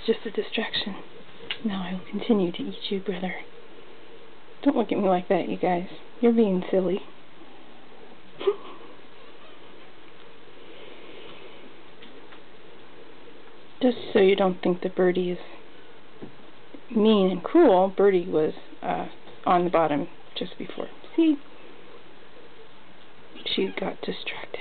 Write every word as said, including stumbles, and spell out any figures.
just a distraction. Now I will continue to eat you, brother. Don't look at me like that, you guys. You're being silly. Just so you don't think that Birdie is mean and cruel, Birdie was uh, on the bottom just before. See? She got distracted.